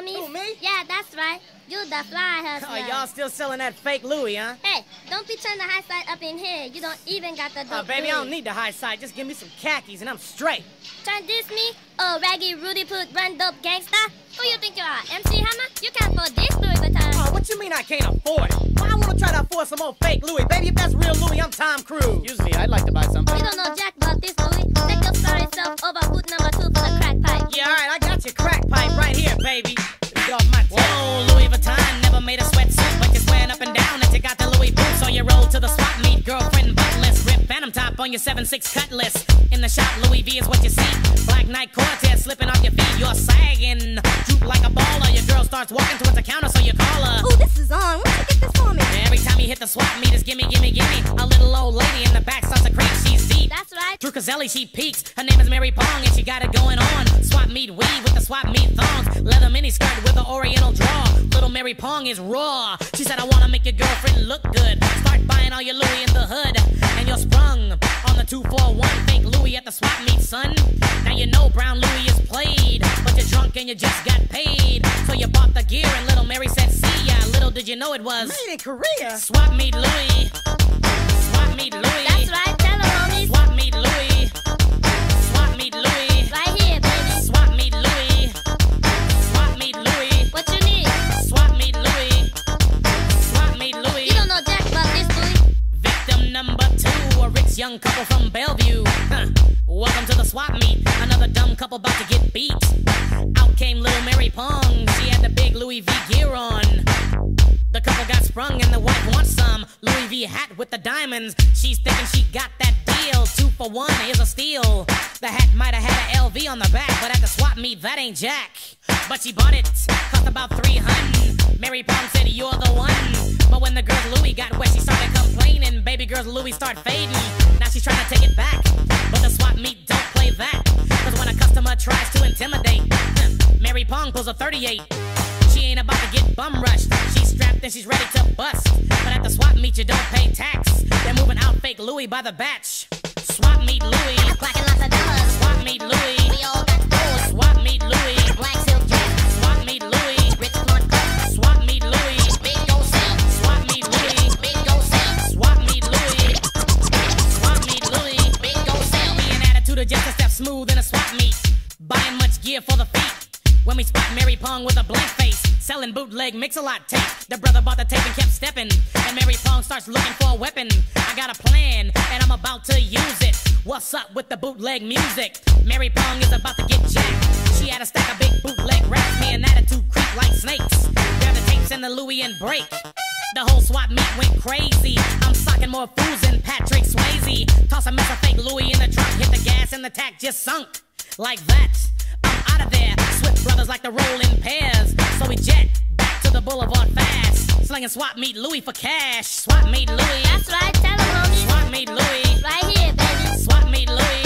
homies. Who, me? Yeah, that's right. You the fly hustler. Oh, y'all still selling that fake Louis, huh? Hey, don't be turning the high side up in here. You don't even got the dope. Oh, baby, I don't need the high side. Just give me some khakis and I'm straight. Trying to diss me? Oh, raggy, Rudy Poot, run dope gangsta? Who you think you are, MC Hammer? You can't afford this Louis Vuitton. Oh, what you mean I can't afford it? Why I wanna try to afford some old fake Louis? Baby, if that's real Louis, I'm Tom Cruise. Excuse me, I'd like to buy something. You don't know jack about this Louis. Take your sorry self over boot number 2 for the crack pipe. Yeah, all right, I got your crack pipe right here, baby. Get off my tip. Whoa, Louis Vuitton never made a sweatsuit, but you're swearing up and down that you got the Louis boots on your roll to the swap meet. Girlfriend buttless, rip phantom top on your 7.6 cutlass. In the shop, Louis V is what you see. Black Knight Cortez slipping off your feet. You're sagging, droop like a baller. Your girl starts walking towards the counter, so you call her. Ooh, this is on. Where'd you get this for me? Every time you hit the swap meet, it's gimme, gimme, gimme. A little old lady in the back starts to creep. She's deep. That's right. Drew Caselli, she peeks. Her name is Mary Pong, and she got it going on. Swap meet weave with the swap meet thongs. Leather mini skirt with the oriental draw. Little Mary Pong is raw. She said, I wanna make your girlfriend look good. Start buying all your Louis in the hood. And you're sprung on the 241. Fake Louis at the swap meet, son. Now you know brown Louis is played. But you're drunk and you just got paid. So you bought the gear and little Mary said, see ya. Little did you know it was Made in Korea. swap meet Louis. Swap meet Louis. That's right. Tell her, homies. Swap meet Louis. Swap meet Louis. Right here, baby. Swap meet Louis. Swap meet Louis. What you need? Swap meet Louis. Swap meet Louis. You don't know jack about this Louis. Victim number 2, a rich young couple from Bellevue. Welcome to the swap meet. Another dumb couple about to get beat. Out came little Mary Pong. She had the big Louis V gear on. The couple got sprung and the wife wants some Louis V hat with the diamonds. She's thinking she got that deal. 2 for 1 is a steal. The hat might have had a LV on the back, but at the swap meet that ain't jack. But she bought it, cost about $300. Mary Pong said you're the one. But when the girl's Louis got wet, she started complaining. Baby girl's Louis start fading. Now she's trying to take it back, but the swap meet don't play that. Cause when a customer tries to intimidate, Mary Pong pulls a 38. She ain't about to get bum rushed. She's strapped and she's ready to bust. But at the swap meet you don't pay tax. They're moving out fake Louis by the batch. Swap meet Louis. Clacking lots of dollars. Swap meet Louis. We all got stores. Swap meet Louis. Black silk dress. Swap meet Louis. Rich blunt cut. Swap meet Louis. Big gold chain. Swap meet Louis. Big gold chain. Swap meet Louis. Swap meet Louis. Big gold chain. Be an attitude of just a step smooth in a swap meet. Buying much gear for the feet. When we spot Mary Pong with a blank face, selling bootleg mix-a-lot tape. The brother bought the tape and kept stepping, and Mary Pong starts looking for a weapon. I got a plan, and I'm about to use it. What's up with the bootleg music? Mary Pong is about to get jacked. She had a stack of big bootleg raps, me and attitude creep like snakes. Grab the tapes and the Louis and break. The whole swap meet went crazy. I'm socking more fools than Patrick Swayze. Toss a mess of fake Louis in the trunk, hit the gas and the tack just sunk. Like that, I'm out of there. Swift brothers like to roll in pairs, so we jet back to the boulevard fast. Slinging swap meet Louis for cash. Swap meet Louis. That's right. Tell her, homies. Swap meet Louis. Right here, baby. Swap meet Louis.